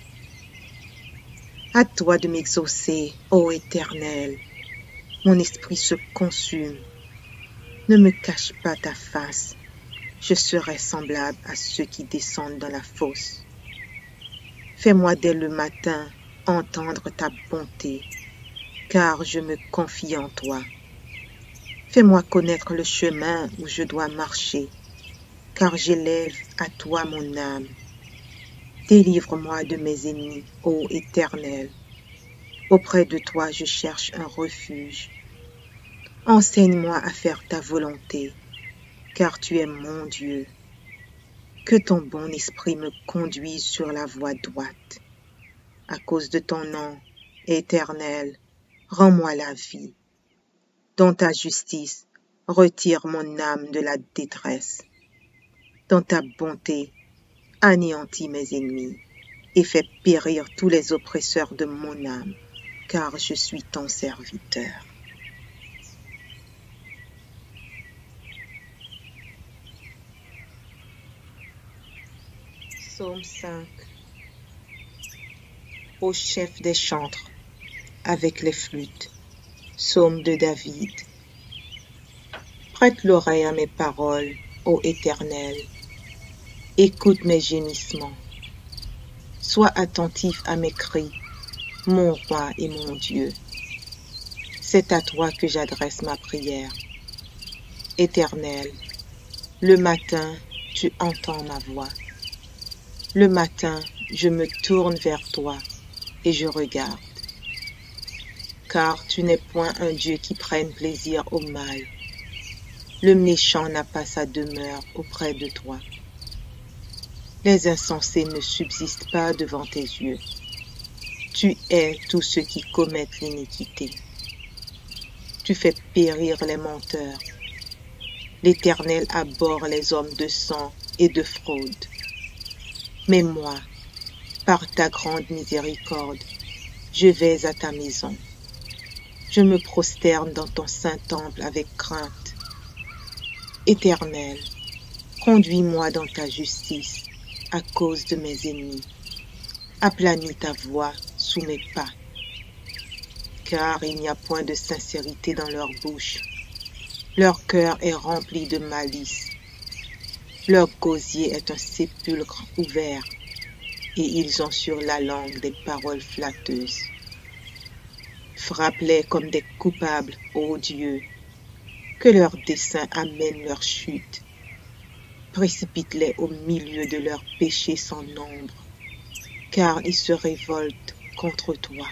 À toi de m'exaucer, ô Éternel. Mon esprit se consume. Ne me cache pas ta face. Je serai semblable à ceux qui descendent dans la fosse. Fais-moi dès le matin entendre ta bonté, car je me confie en toi. Fais-moi connaître le chemin où je dois marcher, car j'élève à toi mon âme. Délivre-moi de mes ennemis, ô Éternel. Auprès de toi je cherche un refuge. Enseigne-moi à faire ta volonté, car tu es mon Dieu. Que ton bon esprit me conduise sur la voie droite. À cause de ton nom, Éternel, rends-moi la vie. Dans ta justice, retire mon âme de la détresse. Dans ta bonté, anéantis mes ennemis et fais périr tous les oppresseurs de mon âme, car je suis ton serviteur. Psaume cinq. Au chef des chantres, avec les flûtes. Psaume de David. Prête l'oreille à mes paroles, ô Éternel. Écoute mes gémissements. Sois attentif à mes cris, mon roi et mon Dieu. C'est à toi que j'adresse ma prière. Éternel, le matin, tu entends ma voix. Le matin, je me tourne vers toi et je regarde. Car tu n'es point un Dieu qui prenne plaisir au mal. Le méchant n'a pas sa demeure auprès de toi. Les insensés ne subsistent pas devant tes yeux. Tu hais tous ceux qui commettent l'iniquité. Tu fais périr les menteurs. L'Éternel abhorre les hommes de sang et de fraude. Mais moi, par ta grande miséricorde, je vais à ta maison. Je me prosterne dans ton saint temple avec crainte. Éternel, conduis-moi dans ta justice à cause de mes ennemis. Aplanis ta voie sous mes pas. car il n'y a point de sincérité dans leur bouche. Leur cœur est rempli de malice. Leur gosier est un sépulcre ouvert, et ils ont sur la langue des paroles flatteuses. Frappe-les comme des coupables, ô Dieu, que leurs desseins amènent leur chute. Précipite-les au milieu de leurs péchés sans nombre, car ils se révoltent contre toi.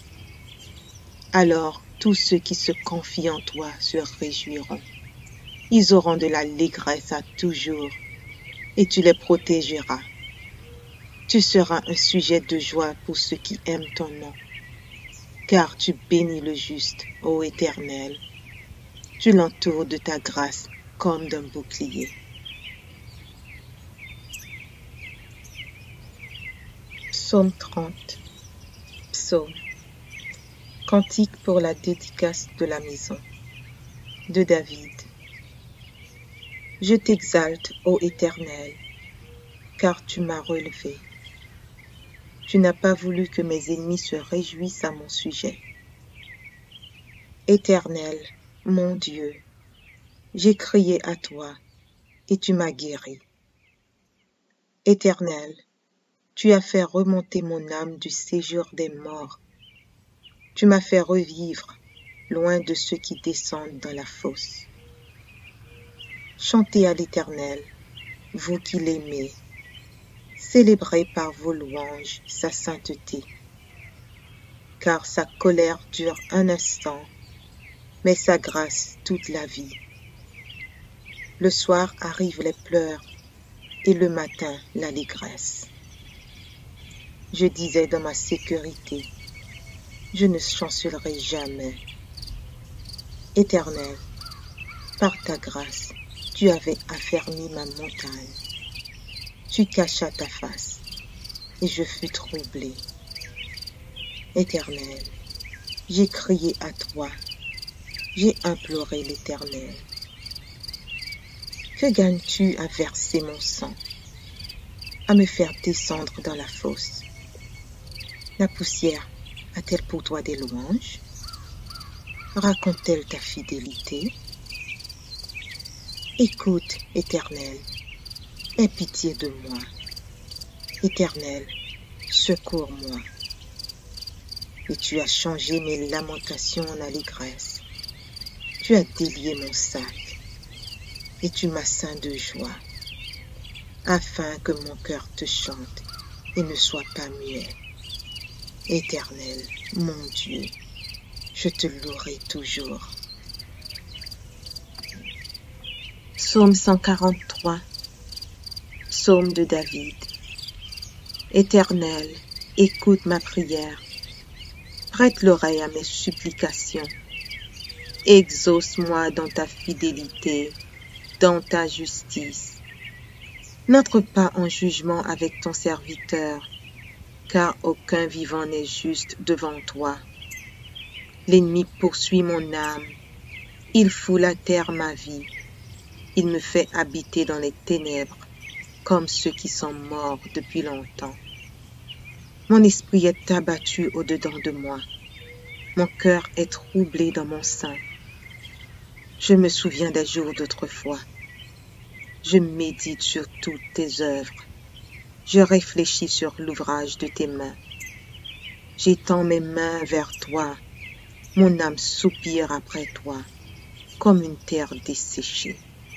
Alors tous ceux qui se confient en toi se réjouiront. Ils auront de l'allégresse à toujours, et tu les protégeras. Tu seras un sujet de joie pour ceux qui aiment ton nom, car tu bénis le juste, ô Éternel. Tu l'entoures de ta grâce comme d'un bouclier. Psaume trente. Psaume. Cantique pour la dédicace de la maison. De David. Je t'exalte, ô Éternel, car tu m'as relevé. Tu n'as pas voulu que mes ennemis se réjouissent à mon sujet. Éternel, mon Dieu, j'ai crié à toi, et tu m'as guéri. Éternel, tu as fait remonter mon âme du séjour des morts. Tu m'as fait revivre, loin de ceux qui descendent dans la fosse. Chantez à l'Éternel, vous qui l'aimez. Célébrez par vos louanges sa sainteté. Car sa colère dure un instant, mais sa grâce toute la vie. Le soir arrivent les pleurs, et le matin l'allégresse. Je disais dans ma sécurité, je ne chancellerai jamais. Éternel, par ta grâce, tu avais affermi ma montagne. Tu cachas ta face, et je fus troublé. Éternel, j'ai crié à toi, j'ai imploré l'Éternel. Que gagnes-tu à verser mon sang, à me faire descendre dans la fosse? La poussière a-t-elle pour toi des louanges? Raconte-t-elle ta fidélité? Écoute, Éternel, aie pitié de moi. Éternel, secours-moi. Et tu as changé mes lamentations en allégresse. Tu as délié mon sac, et tu m'as ceint de joie, afin que mon cœur te chante et ne soit pas muet. Éternel, mon Dieu, je te louerai toujours. Psaume cent quarante-trois. Psaume de David. Éternel, écoute ma prière. Prête l'oreille à mes supplications. Exauce-moi dans ta fidélité, dans ta justice. N'entre pas en jugement avec ton serviteur, car aucun vivant n'est juste devant toi. L'ennemi poursuit mon âme, il foule à terre ma vie, il me fait habiter dans les ténèbres, comme ceux qui sont morts depuis longtemps. Mon esprit est abattu au-dedans de moi, mon cœur est troublé dans mon sein. Je me souviens des jours d'autrefois, je médite sur toutes tes œuvres. Je réfléchis sur l'ouvrage de tes mains. J'étends mes mains vers toi. Mon âme soupire après toi, comme une terre desséchée.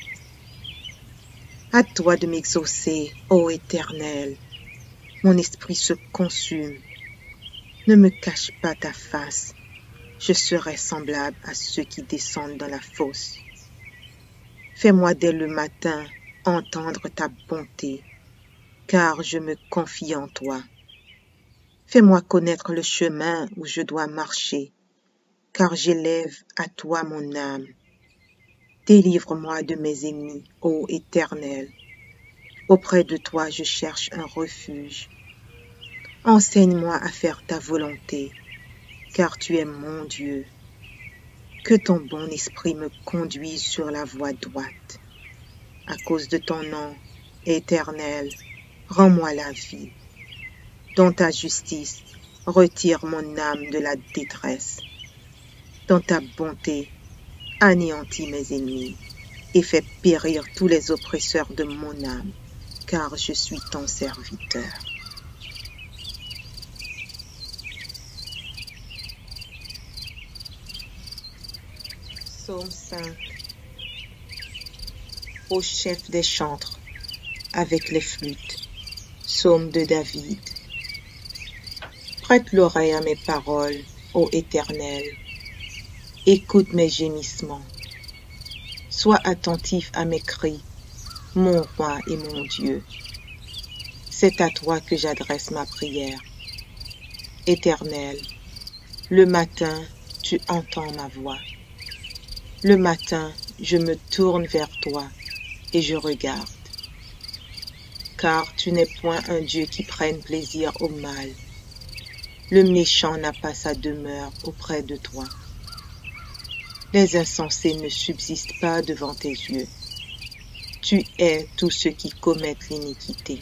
À toi de m'exaucer, ô Éternel. Mon esprit se consume. Ne me cache pas ta face. Je serai semblable à ceux qui descendent dans la fosse. Fais-moi dès le matin entendre ta bonté, car je me confie en toi. Fais-moi connaître le chemin où je dois marcher, car j'élève à toi mon âme. Délivre-moi de mes ennemis, ô Éternel. Auprès de toi je cherche un refuge. Enseigne-moi à faire ta volonté, car tu es mon Dieu. Que ton bon esprit me conduise sur la voie droite. À cause de ton nom, Éternel, rends-moi la vie. Dans ta justice, retire mon âme de la détresse. Dans ta bonté, anéantis mes ennemis et fais périr tous les oppresseurs de mon âme, car je suis ton serviteur. Psaume cinq. Ô chef des chantres, avec les flûtes. Psaume de David. Prête l'oreille à mes paroles, ô Éternel. Écoute mes gémissements. Sois attentif à mes cris, mon roi et mon Dieu. C'est à toi que j'adresse ma prière. Éternel, le matin, tu entends ma voix. Le matin, je me tourne vers toi et je regarde. Car tu n'es point un Dieu qui prenne plaisir au mal. Le méchant n'a pas sa demeure auprès de toi. Les insensés ne subsistent pas devant tes yeux. Tu hais tous ceux qui commettent l'iniquité.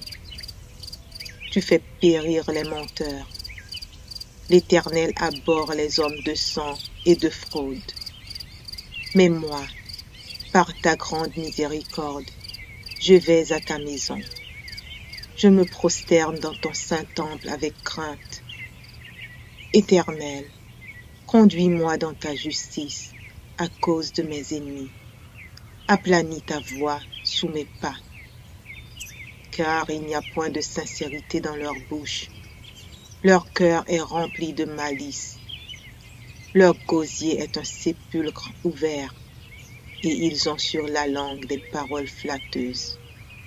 Tu fais périr les menteurs. L'Éternel abhorre les hommes de sang et de fraude. Mais moi, par ta grande miséricorde, je vais à ta maison. Je me prosterne dans ton saint temple avec crainte. Éternel, conduis-moi dans ta justice à cause de mes ennemis. Aplanis ta voix sous mes pas, car il n'y a point de sincérité dans leur bouche. Leur cœur est rempli de malice. Leur gosier est un sépulcre ouvert, et ils ont sur la langue des paroles flatteuses.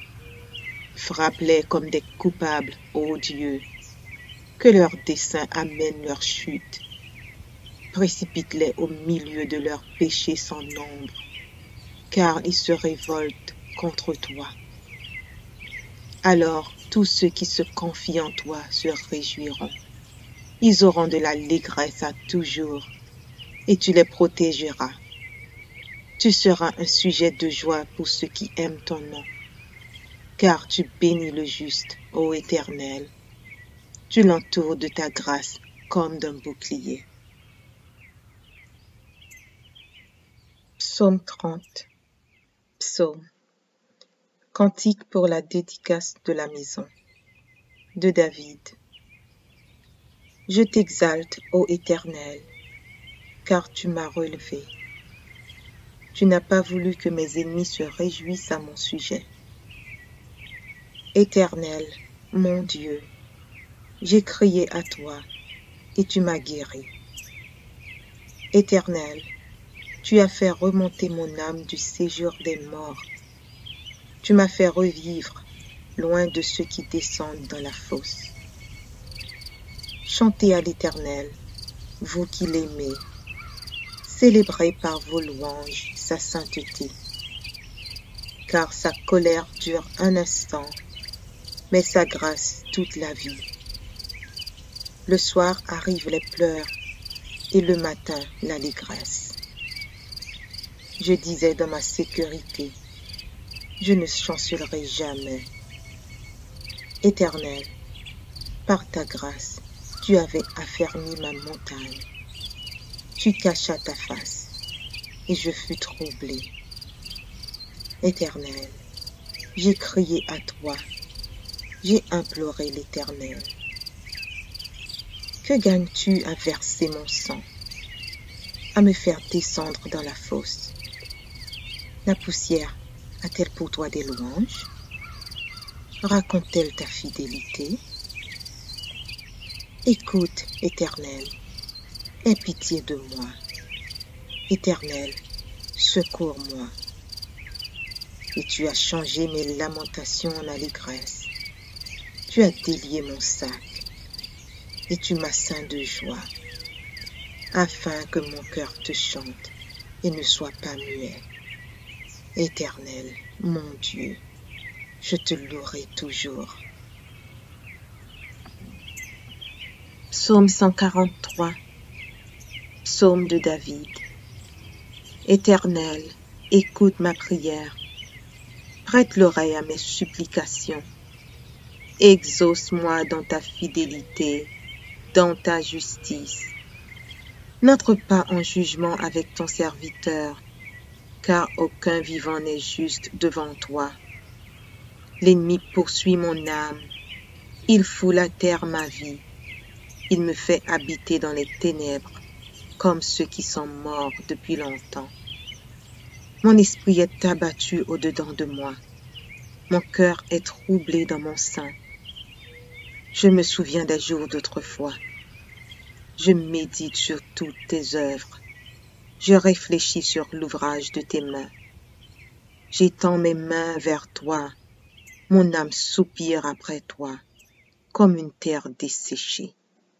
Frappe-les comme des coupables, ô Dieu, que leurs desseins amènent leur chute. Précipite-les au milieu de leurs péchés sans nombre, car ils se révoltent contre toi. Alors tous ceux qui se confient en toi se réjouiront. Ils auront de l'allégresse à toujours, et tu les protégeras. Tu seras un sujet de joie pour ceux qui aiment ton nom, car tu bénis le juste, ô Éternel. Tu l'entoures de ta grâce comme d'un bouclier. Psaume trente. Psaume. Cantique pour la dédicace de la maison. De David. Je t'exalte, ô Éternel, car tu m'as relevé. Tu n'as pas voulu que mes ennemis se réjouissent à mon sujet. Éternel, mon Dieu, j'ai crié à toi, et tu m'as guéri. Éternel, tu as fait remonter mon âme du séjour des morts. Tu m'as fait revivre, loin de ceux qui descendent dans la fosse. Chantez à l'Éternel, vous qui l'aimez. Célébrez par vos louanges sa sainteté. Car sa colère dure un instant, mais sa grâce toute la vie. Le soir arrivent les pleurs, et le matin l'allégresse. Je disais dans ma sécurité, je ne chancellerai jamais. Éternel, par ta grâce, tu avais affermi ma montagne. Tu cachas ta face, et je fus troublé. Éternel, j'ai crié à toi, j'ai imploré l'Éternel. Que gagnes-tu à verser mon sang, à me faire descendre dans la fosse? La poussière a-t-elle pour toi des louanges? Raconte-t-elle ta fidélité? Écoute, Éternel, aie pitié de moi. Éternel, secours-moi. Et tu as changé mes lamentations en allégresse. Tu as délié mon sac, et tu m'as ceint de joie, afin que mon cœur te chante et ne soit pas muet. Éternel, mon Dieu, je te louerai toujours. Psaume cent quarante-trois. Psaume de David. Éternel, écoute ma prière. Prête l'oreille à mes supplications. Exauce-moi dans ta fidélité, dans ta justice. N'entre pas en jugement avec ton serviteur, car aucun vivant n'est juste devant toi. L'ennemi poursuit mon âme, il foule à terre ma vie, il me fait habiter dans les ténèbres, comme ceux qui sont morts depuis longtemps. Mon esprit est abattu au-dedans de moi, mon cœur est troublé dans mon sein. Je me souviens des jours d'autrefois, je médite sur toutes tes œuvres, je réfléchis sur l'ouvrage de tes mains. J'étends mes mains vers toi, mon âme soupire après toi, comme une terre desséchée.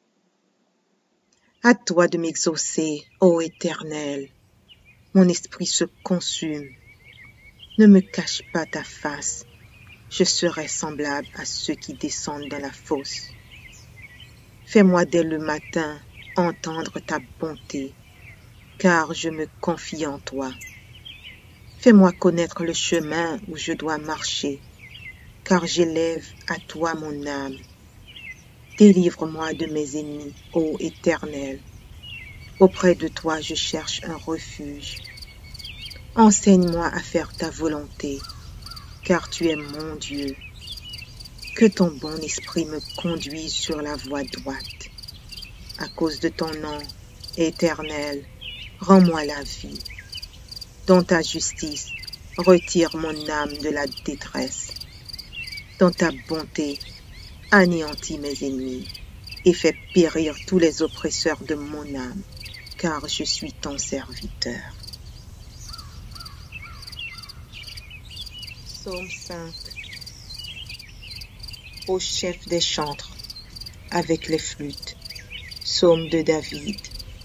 À toi de m'exaucer, ô Éternel, mon esprit se consume. Ne me cache pas ta face, je serai semblable à ceux qui descendent dans la fosse. Fais-moi dès le matin entendre ta bonté, car je me confie en toi. Fais-moi connaître le chemin où je dois marcher, car j'élève à toi mon âme. Délivre-moi de mes ennemis, ô Éternel. Auprès de toi je cherche un refuge. Enseigne-moi à faire ta volonté, car tu es mon Dieu. Que ton bon esprit me conduise sur la voie droite. À cause de ton nom, Éternel, rends-moi la vie. Dans ta justice, retire mon âme de la détresse. Dans ta bonté, anéantis mes ennemis et fais périr tous les oppresseurs de mon âme, car je suis ton serviteur. Psaume cinq. Au chef des chantres, avec les flûtes. Psaume de David.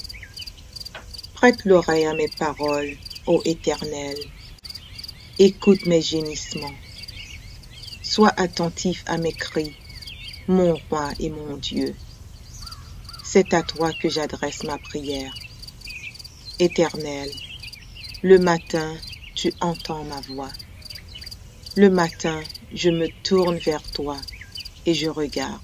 Prête l'oreille à mes paroles, ô Éternel. Écoute mes gémissements. Sois attentif à mes cris, mon roi et mon Dieu. C'est à toi que j'adresse ma prière. Éternel, le matin, tu entends ma voix. Le matin, je me tourne vers toi et je regarde.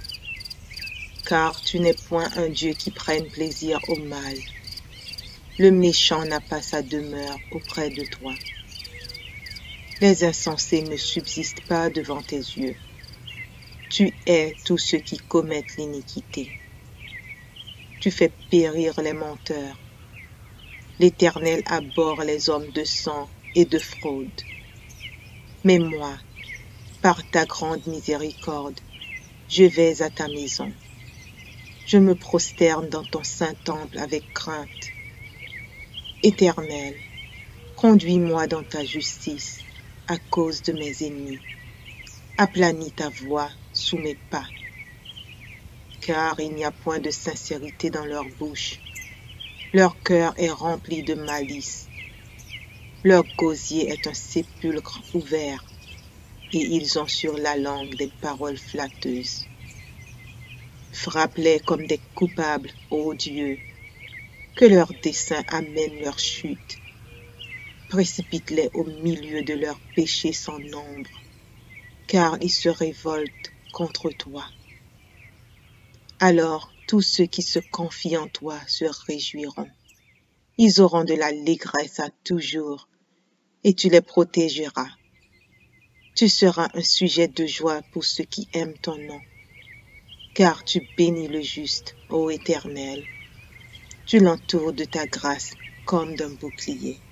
Car tu n'es point un Dieu qui prenne plaisir au mal. Le méchant n'a pas sa demeure auprès de toi. Les insensés ne subsistent pas devant tes yeux. Tu hais tous ceux qui commettent l'iniquité. Tu fais périr les menteurs. L'Éternel abhorre les hommes de sang et de fraude. Mais moi, par ta grande miséricorde, je vais à ta maison. Je me prosterne dans ton saint temple avec crainte. Éternel, conduis-moi dans ta justice à cause de mes ennemis. Aplanis ta voix sous mes pas. Car il n'y a point de sincérité dans leur bouche. Leur cœur est rempli de malice. Leur gosier est un sépulcre ouvert, et ils ont sur la langue des paroles flatteuses. Frappe-les comme des coupables, ô Dieu, que leurs desseins amènent leur chute. Précipite-les au milieu de leurs péchés sans nombre, car ils se révoltent contre toi. Alors tous ceux qui se confient en toi se réjouiront. Ils auront de l'allégresse à toujours, et tu les protégeras. Tu seras un sujet de joie pour ceux qui aiment ton nom, car tu bénis le juste, ô Éternel. Tu l'entoures de ta grâce comme d'un bouclier.